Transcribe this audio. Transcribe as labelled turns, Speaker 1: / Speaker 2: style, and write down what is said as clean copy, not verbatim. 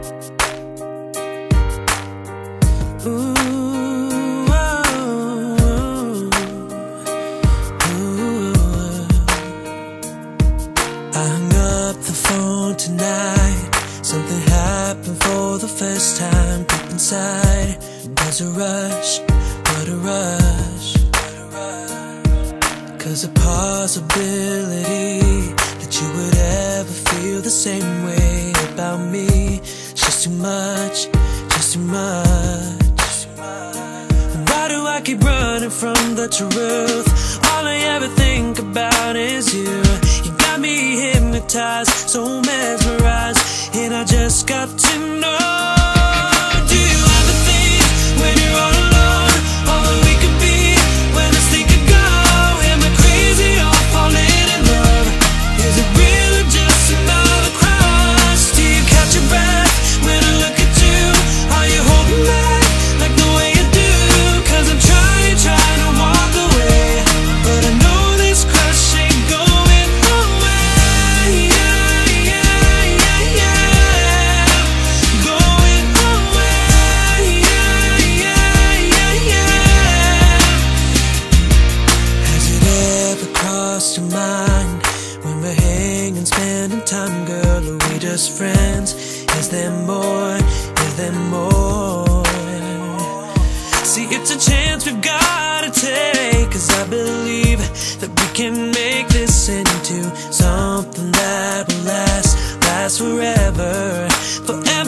Speaker 1: Ooh, I hung up the phone tonight. Something happened for the first time. Deep inside, there's a rush, what a rush. 'Cause the possibility that you would ever feel the same way about me is just too much, just too much. Why do I keep running from the truth? All I ever think about is you. You got me hypnotized, so mesmerized, and I just got to know. Do you ever think when you're all alone, all that we could be, when this thing could go? Am I crazy or falling in love? Is it real or just another crush? Do you catch your breath when I look at you? Are you holding back like the way you do? 'Cause I'm trying to walk away, but I know this crush ain't going away. Going away. Has it ever crossed your mind, when we're hanging, spending time, girl, are we just friends? Is there more? Is there more? See, it's a chance we've gotta take, 'cause I believe that we can make this into something that will last forever, forever.